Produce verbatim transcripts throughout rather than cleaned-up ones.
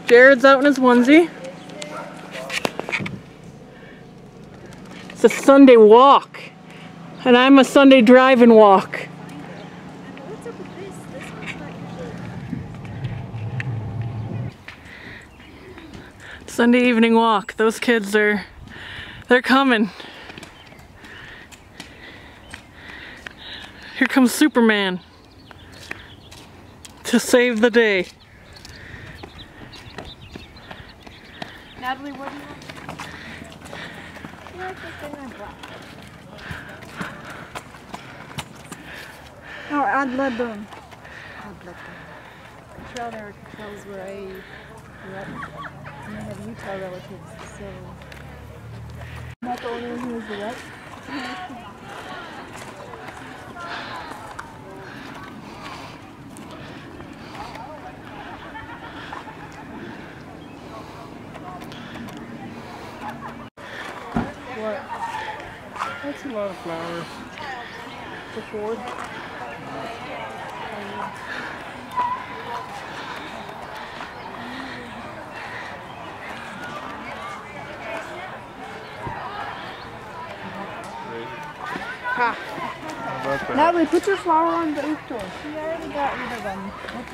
Jared's out in his onesie. It's a Sunday walk. And I'm a Sunday drive and walk. What's up with this? This one's not usually. Sunday evening walk. Those kids are, they're coming. Here comes Superman to save the day. Natalie, what do you want? You like this thing in black? Oh, add lead them. Add lead them. Trail there tells where I grew up. And I have Utah relatives, so. Not the only one who was the what? What? That's a lot of flowers. The Ford? Ha! Natalie, put your flower on the oak door. She already got rid of them.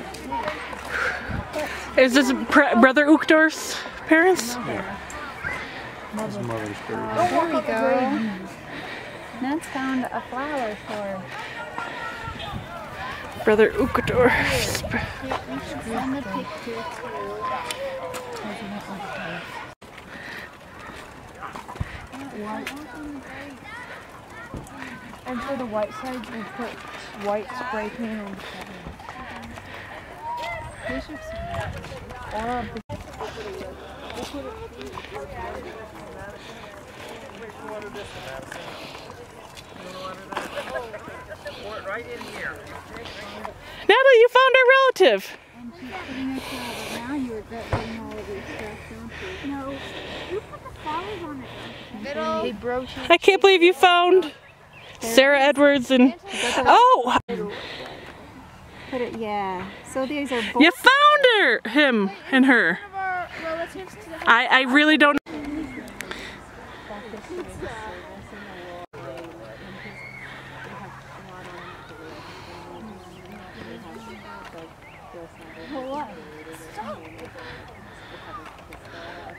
Is this Brother Uchtdorf's parents? Yeah. That's mother's bird. Oh, there we go. Nance found a flower for. Brother Uchtdorf. You should send the picture to. And for the white side, we put white spray paint on the side. Right in here. Natalie, you found our relative. And she's putting her flower, but now you're getting all of these stuff, don't you? No. You put the flowers on it. Little. They broke. I can't believe you found Sarah Edwards and oh, Put it, yeah. So these are both. you found her, him and her. I I really don't. What? Stop.